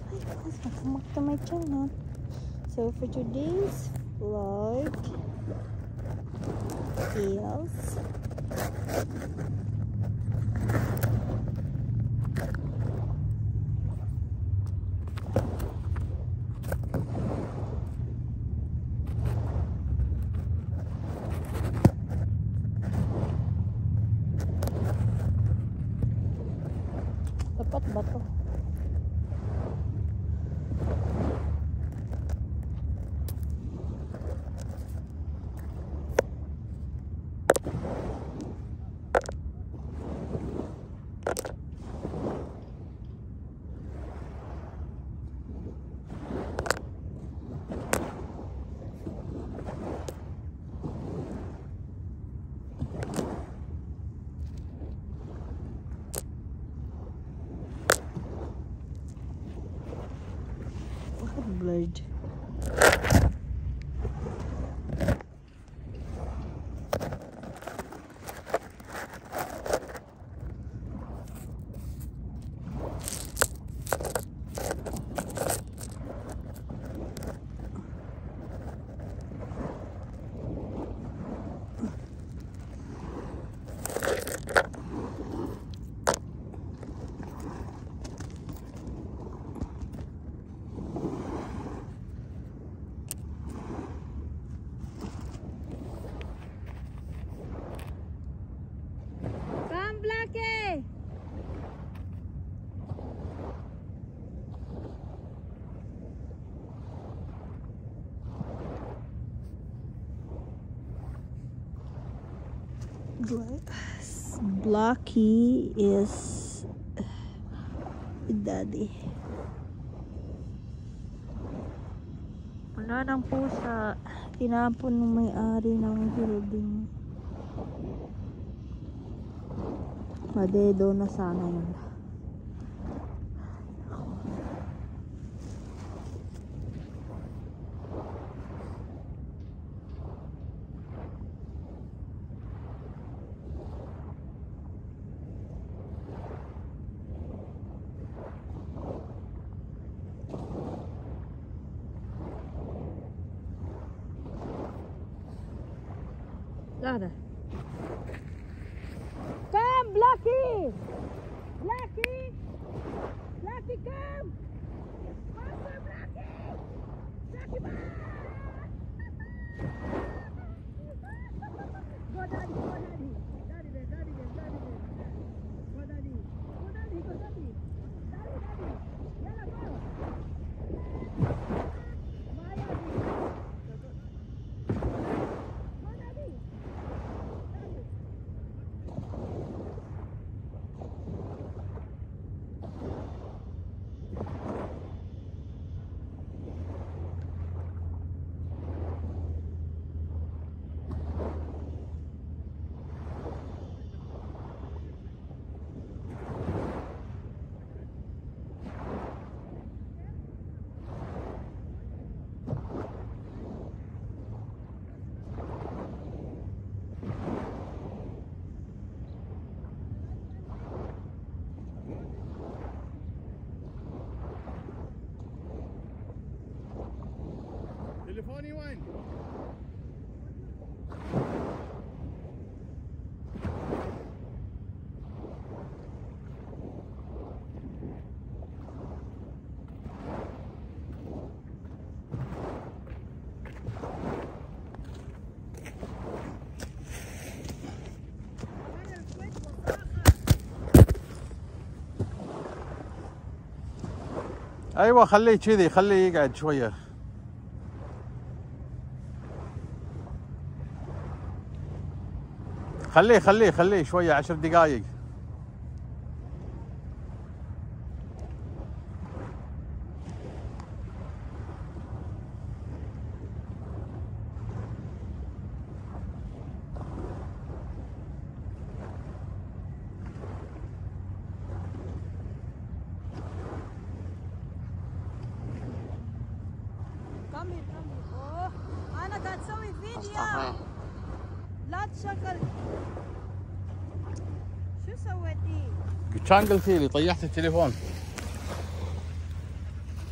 Welcome back to my channel. So for today's vlog is dapat ba to? Blurred. Blocky is with daddy. Wala ng pusa. Tinapon ng may-ari ng building. Madedo na sana yun. Lara. Come, Blackie! Blackie! Blackie, come! Faster, Blackie! Blackie, back! Go, Daddy, go, Daddy! Daddy there, Daddy there, Daddy there! Go, Daddy! Go, Daddy, go, Daddy! Daddy, Daddy! Yalla, go! تليفوني وين؟ ايوه خليه كذي، خليه يقعد شويه. خليه شويه 10 دقائق. كمل. اوه انا قاعد اسوي فيديو. لا تشغل. شو سويتي؟ كان قلتي لي طيحت التليفون.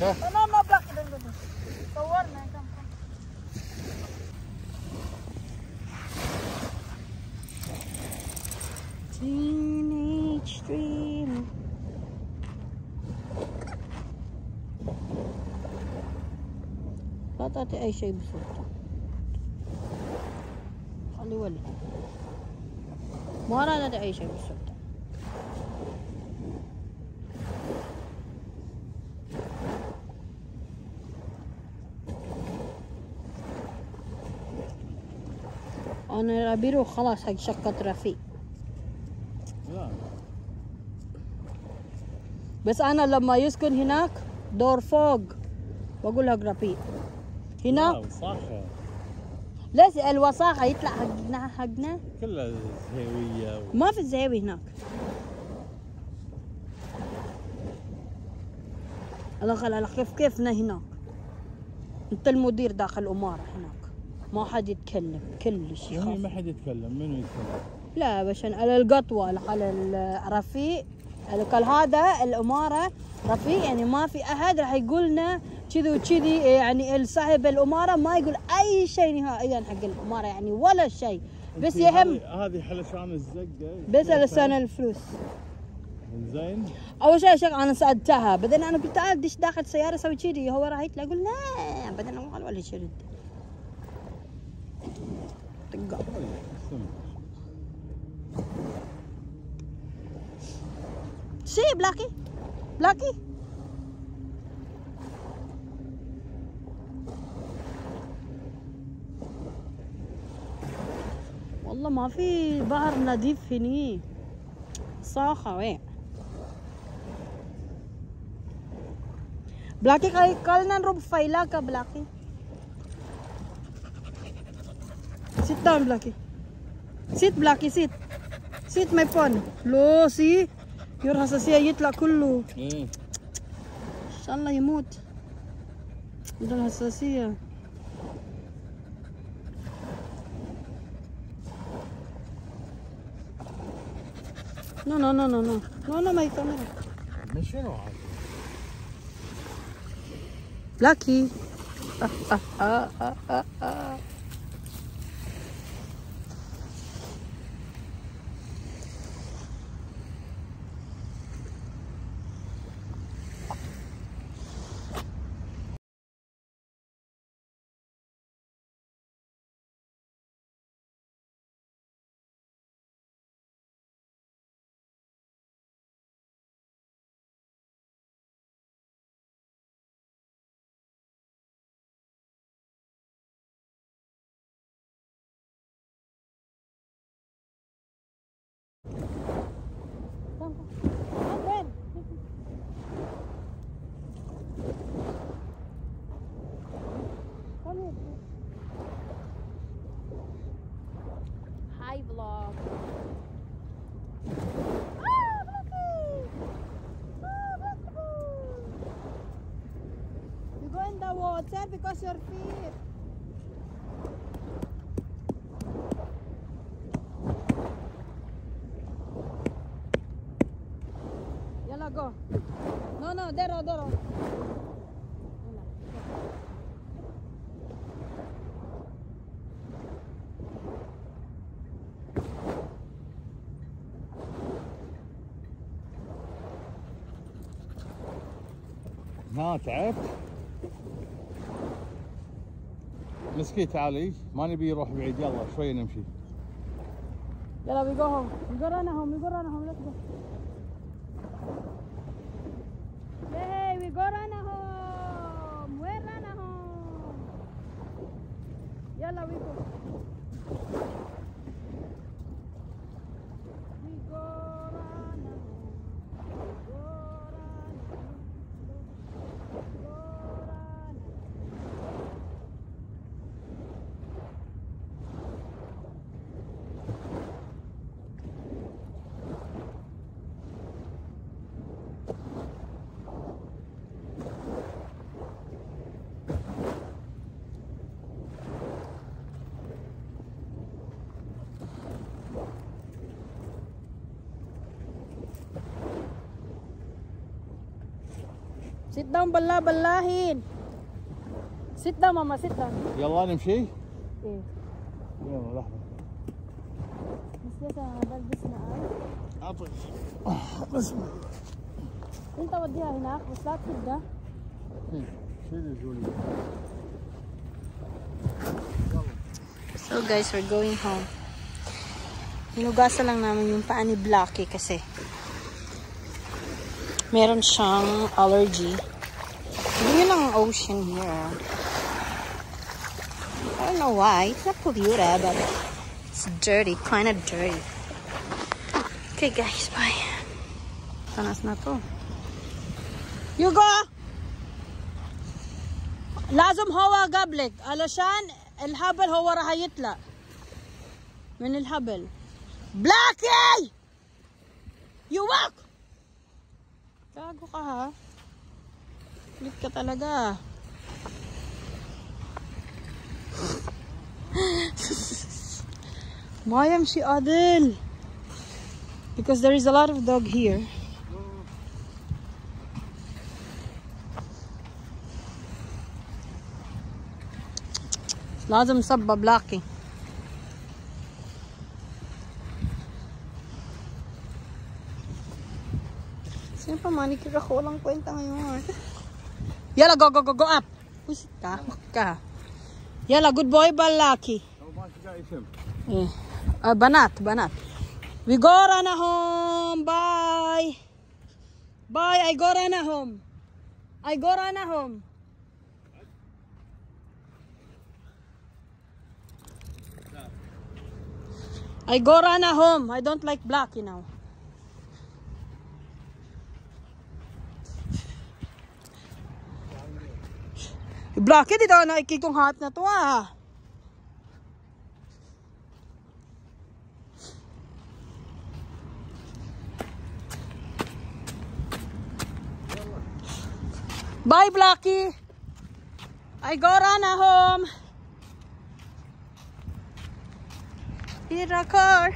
لا ما بلاقي دنقل صورنا كم Teenage Dream. لا تعطي أي شيء بصورته، خلي ولي ما راد أي شيء بصورته. أنا أبي روح خلاص حق شقة رفيق. لا بس أنا لما يسكن هناك دور فوق بقول لك رفيق هناك. وصاخة ليش الوساخة يطلع حقنا كلها زهيوية ما في الزهيوي هناك. الله خلال كيفنا هناك. انت المدير داخل الأمارة هناك، ما حد يتكلم كلش يعني يخاف. ما حد يتكلم، منو يتكلم؟ لا بس على القطوة على الرفيق قال هذا الأمارة رفيق، يعني ما في أحد راح يقولنا كذي وكذي، يعني صاحب الأمارة ما يقول أي شيء نهائيا حق الأمارة يعني ولا شيء، بس يهم هذه حلشان الزقة بس لسان الفلوس. زين أول شيء أنا سألتها، بعدين أنا قلت تعال دش داخل سيارة سوي كذي، هو راح يطلع يقول لا، بعدين أنا ولا شرد طقة. شي بلاكي بلاكي والله ما في بحر نظيف هني، صاخة وين بلاكي. خلينا نروح فيلاكا بلاكي. sit down بلاكي، sit بلاكي sit sit my phone. لو سي يور حساسية يطلع كله ايه ان شاء الله يموت عنده الحساسية. نو نو نو نو نو نو نو ماي كاميرا من شنو هذا؟ بلاكي. Hi vlog. You go in the water because your feet. Yalla go. No, dero. ها تعبت؟ مسكي تعالي، ما نبي يروح بعيد، يلا شوي نمشي. يلا we go home. We go run home. Let's go. Hey, we go run home. Where run home? يلا we go. We go run home. We go run home. We go run home. Sit down bala balahin. Sit down mama, sit down. يلا نمشي. ايه يلا لحظة. بس لسه بلبسنا اعطي. بس انت وديها هناك بس لا تبدا. شيل جولي. So guys, we're going home. Hinugasan lang namin yung paa ni Blackie kasi meron siyang allergy. Yun ang ocean here. I don't know why. It's not polluted, but it's dirty. Kind of dirty. Okay guys, bye. Tanas na to. Yugo! لازم هو قبلك علشان الهبل هو راح يطلع من الهبل. بلاكي! You walk! Gago ka ha? Lit ka talaga. ما يمشي عادل. Because there is a lot of dog here. لازم صبة بلاكي. Sino pa manicure ako? Walang kwenta ngayon. Yala, go, go, go, go up. Pusit ka. Ka. Yala, good boy, Balaki. Eh. Banat, banat. We go run home. Bye. Bye, I go run home. I go run home. I go run home. I don't like Blackie now. Blackie, dito na ikitong hat na to ah. Bye Blackie. I go run home. Here a car.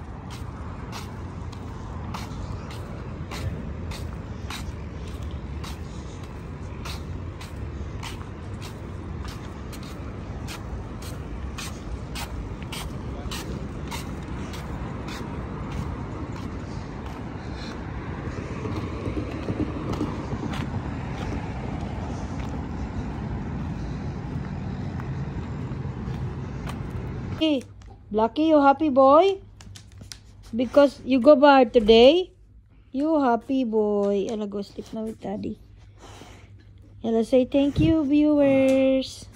Blackie, you happy boy? Because you go bar today? You happy boy. Ella, go sleep now with daddy. Ella, say thank you, viewers.